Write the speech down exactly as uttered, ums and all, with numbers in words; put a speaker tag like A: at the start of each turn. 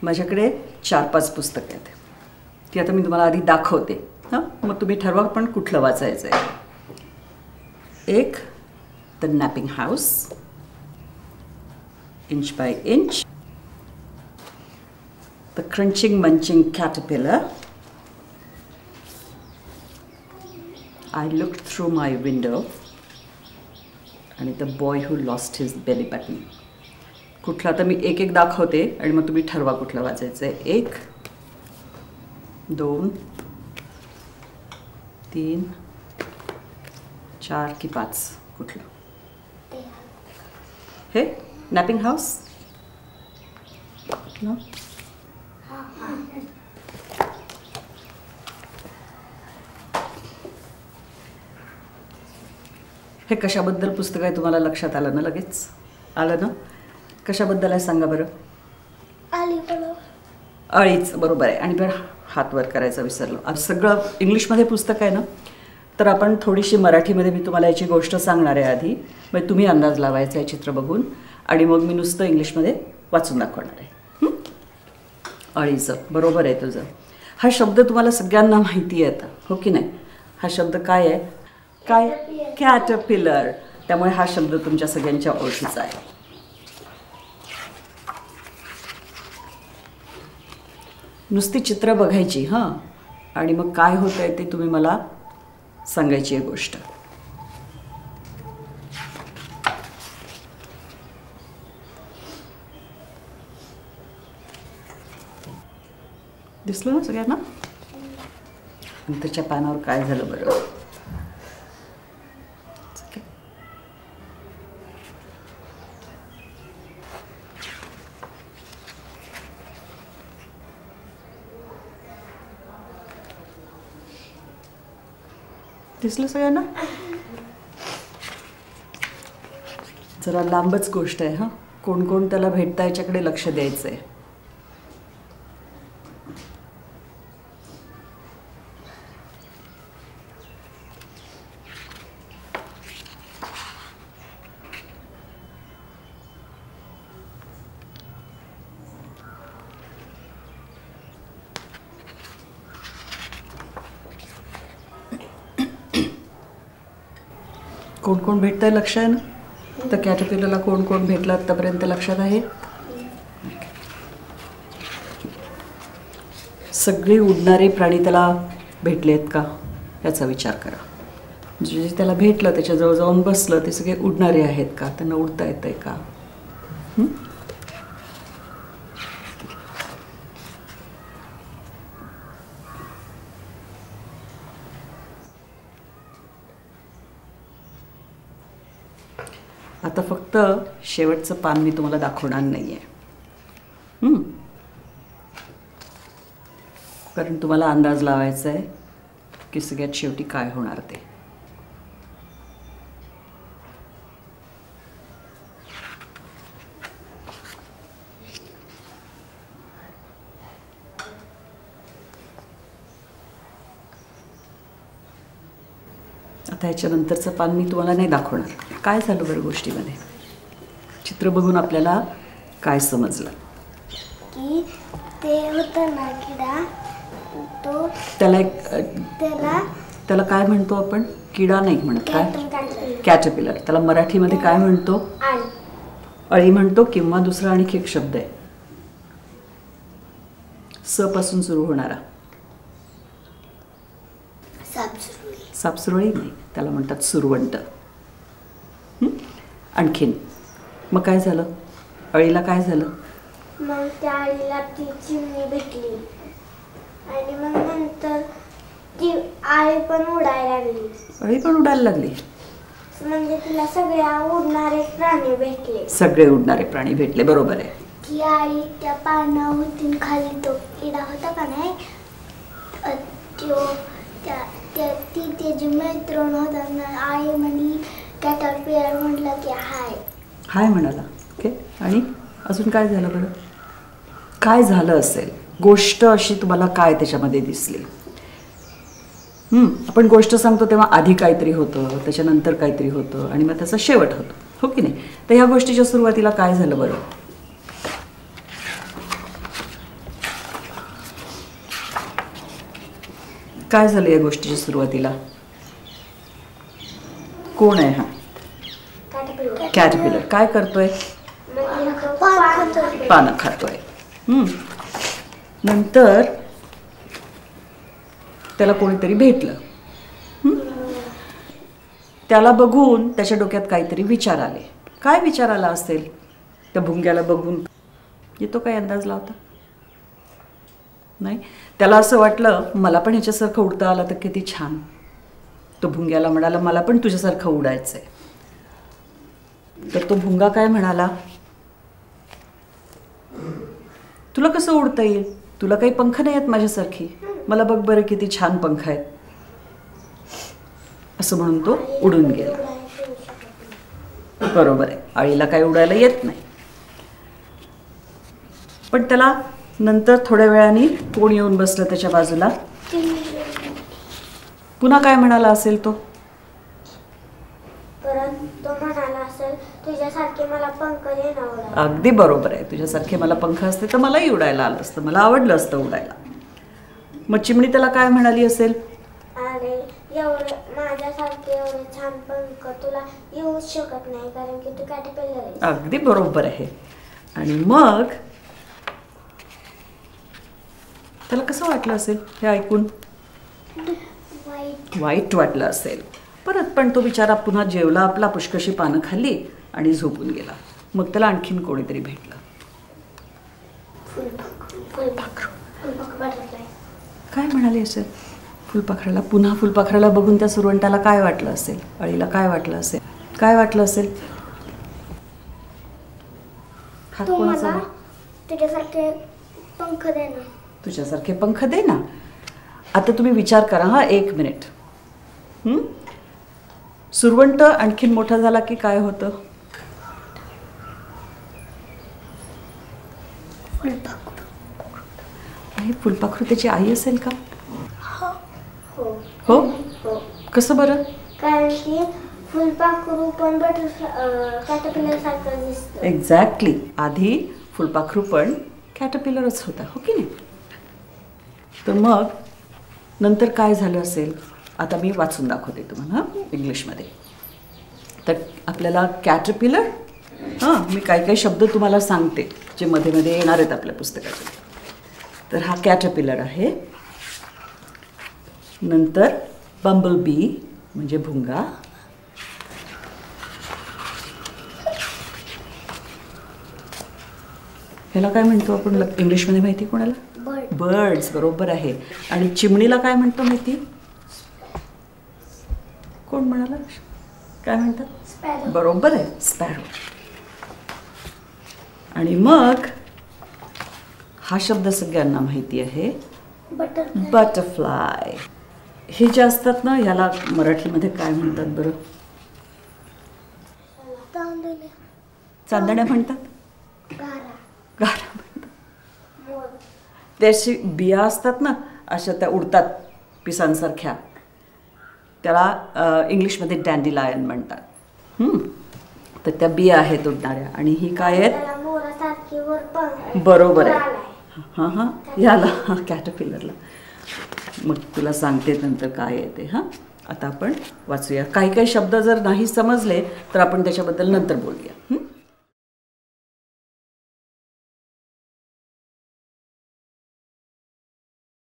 A: माझ्याकडे चार पाच पुस्तकं आहेत. ती आता मी तुम्हाला आधी दाखवते हां, मग तुम्ही ठरवा पण कुठलं वाचायचं आहे. एक the napping house, inch by inch, the crunching munching caterpillar, I looked through my window आणि the boy who lost his belly button. कुठला आता मी एक एक दाखवते आणि मग तुम्ही ठरवा कुठलं वाचायचं आहे. एक, दोन, तीन, चार की पाच, कुठलं? हे नॅपिंग हाऊस ना. हे कशाबद्दल पुस्तक आहे तुम्हाला लक्षात आलं ना? लगेच आलं ना? कशाबद्दल आहे सांगा बरं. अळीच बरोबर आहे. आणि बरं हात वर करायचा विसरलो. सगळं इंग्लिशमध्ये पुस्तक आहे ना, तर आपण थोडीशी मराठीमध्ये मी तुम्हाला याची गोष्ट सांगणार आहे आधी, मग तुम्ही अंदाज लावायचा आहे चित्र बघून आणि मग मी नुसतं इंग्लिशमध्ये वाचून दाखवणार आहे. अळीचं बरोबर आहे तुझं. हा शब्द तुम्हाला सगळ्यांना माहिती आहे आता, हो की नाही? हा शब्द काय आहे? काय? कॅटरपिलर. त्यामुळे हा शब्द तुमच्या सगळ्यांच्या ओळखीचा आहे. नुसती चित्र बघायची हां, आणि मग काय होतं आहे ते तुम्ही मला सांगायची आहे गोष्ट. दिसलं ना सगळ्यांना? नंतरच्या पानावर काय झालं बरं? दिसलं सगळ्यांना? जरा लांबच गोष्ट आहे हां. कोण कोण त्याला भेटता याच्याकडे लक्ष द्यायचं आहे. कोण कोण भेटतंय लक्ष आहे ना? तर कॅटरपिलरला कोण कोण भेटलं आतापर्यंत लक्षात आहे? सगळे उडणारे प्राणी त्याला भेटले आहेत का याचा विचार करा. जे त्याला भेटलं त्याच्याजवळ जाऊन बसलं ते सगळे उडणारे आहेत का? त्यांना उडता येत आहे का? आता फक्त शेवटचं पान मी तुम्हाला दाखवणार नाही आहे, कारण तुम्हाला अंदाज लावायचा आहे की सगळ्यात शेवटी काय होणार ते. आता ह्याच्यानंतरचं पान मी तुम्हाला नाही दाखवणार. काय झालं बरं गोष्टीमध्ये? चित्र बघून आपल्याला काय समजलं?
B: की ते होतं ना किडा, तो
A: त्याला एक
B: त्याला
A: त्याला काय म्हणतो आपण? किडा नाही म्हणत, काय? कॅटरपिलर. त्याला मराठीमध्ये काय म्हणतो?
B: अळी.
A: अळी म्हणतो. किंवा दुसरा आणखी एक शब्द आहे स पासून सुरू होणारा.
B: सापसुरळी.
A: सापसुरळी नाही, त्याला म्हणतात सुरवंट. आणखीन मग काय झालं? अळीला काय झालं?
B: मग त्या अळीला ती चिमणी भेटली आणि मग नंतर ती अळी पण उडायला लागली.
A: अळी पण उडायला लागली
B: म्हणजे तिला सगळ्या उडणारे प्राणी भेटले.
A: सगळे उडणारे प्राणी भेटले, बरोबर आहे.
B: ती अळी त्या पानावरती खाली तो किडा होता का नाही, तो त्या त्या ती त्याची मैत्रीण होता ना. आई म्हणली कॅटरपिलर म्हटलं की हाय
A: हाय म्हणाला. ओके. आणि अजून काय झालं बरं? काय झालं असेल? गोष्ट अशी तुम्हाला काय त्याच्यामध्ये दिसली? आपण गोष्ट सांगतो तेव्हा आधी काहीतरी होतं, त्याच्यानंतर काहीतरी होतं आणि मग त्याचा शेवट होतो, हो की नाही? तर ह्या गोष्टीच्या सुरुवातीला काय झालं बरं? काय झालं या गोष्टीच्या सुरुवातीला? कोण आहे हा? कॅटरपिलर. काय करतोय? पानं खातोय. हम्म. नंतर त्याला कोणीतरी भेटलं. त्याला बघून त्याच्या डोक्यात काहीतरी विचार आले. काय विचार आला असेल त्या भुंग्याला बघून? येतो काय अंदाज लावता? नाही. त्याला असं वाटलं मला पण ह्याच्यासारखं उडता आलं तर किती छान. तो भुंग्याला म्हणाला मला पण तुझ्यासारखं उडायचंय. तर तो भुंगा काय म्हणाला, तुला कसं उडता येईल? तुला काही पंख नाही आहेत माझ्यासारखी. मला बघ बरं किती छान पंख आहेत. असं म्हणून तो उडून गेला. बरोबर आहे, आळीला काही उडायला येत नाही. पण त्याला नंतर थोड्या वेळाने कोण येऊन बसलं त्याच्या बाजूला. पुन्हा काय म्हणाला असेल तो?
B: तो म्हणाला असेल तुझ्यासारखे मला पंख दे ना.
A: अगदी बरोबर आहे, तुझ्यासारखे मला पंख असते तर मलाही उडायला आलं असतं, मला आवडलं असतं उडायला. मग चिमणी त्याला काय म्हणाली असेल?
B: अरे एवढे माझ्यासारखे एवढे छान पंख तुला येऊच शकत नाही कारण की तू कॅटरपिलर आहेस.
A: अगदी बरोबर आहे. आणि मग त्याला कसं वाटलं असेल हे ऐकून?
B: वाईट
A: वाईट वाटलं असेल. परत पण तो बिचारा पुन्हा जेवला आपला, पुष्कशी पानं खाल्ली आणि झोपून गेला. मग त्याला आणखीन कोणीतरी भेटलं. काय म्हणाले असेल फुलपाखराला? पुन्हा फुलपाखराला बघून त्या सुरवंटाला काय वाटलं असेल? अळीला काय वाटलं असेल? काय वाटलं असेल? हात कोणाचा?
B: तुझ्यासारखे पंख दे ना.
A: तुझ्यासारखे पंख दे ना. आता तुम्ही विचार करा हा एक मिनिट. हम्म सुरवंट आणखीन मोठा झाला की काय होतं? आणि फुलपाखरू त्याची आई असेल का? हो. कसं बरं?
B: कारण की फुलपाखरू पण कॅटरपिलर सारखं दिसतं.
A: एक्झॅक्टली. आधी फुलपाखरू पण कॅटरपिलरच होता, हो की नाही? तर मग नंतर काय झालं असेल आता मी वाचून दाखवते तुम्हाला हां इंग्लिशमध्ये. तर आपल्याला कॅटरपिलर, हां मी काही काही शब्द तुम्हाला सांगते जे मध्ये मध्ये येणार आहेत आपल्या पुस्तकाचे. तर हा कॅटरपिलर आहे. नंतर बंबल बी म्हणजे भुंगा. ह्याला काय म्हणतो आपण इंग्लिशमध्ये माहिती कोणाला?
B: बर्ड.
A: बर्ड्स. बरोबर आहे. आणि चिमणीला काय म्हणतो माहिती? कोण म्हणाला? काय म्हणतात?
B: स्पॅरो.
A: बरोबर आहे, स्पॅरो. आणि मग हा शब्द सगळ्यांना माहिती आहे,
B: बटरफ्लाय.
A: बटरफ्लाय. हे जे असतात ना ह्याला मराठीमध्ये काय म्हणतात बरं?
B: तांदूळ.
A: चांदण्या म्हणतात?
B: गारा.
A: गारा म्हणतात.
B: मोर.
A: त्याची बिया असतात ना अशा त्या उडतात पिसांसारख्या, त्याला इंग्लिशमध्ये डॅन्डिलायन म्हणतात. हम्म. तर त्या बिया आहेत उडणाऱ्या. आणि ही काय आहेत?
B: त्याला मोरासारखी वर पंख.
A: बरोबर आहे.
B: आलाय.
A: हां हां ह्याला हां कॅटरपिलरला. मग तुला सांगते नंतर काय येते. हां आता आपण वाचूया. काही काही शब्द जर नाही समजले तर आपण त्याच्याबद्दल नंतर बोलूया.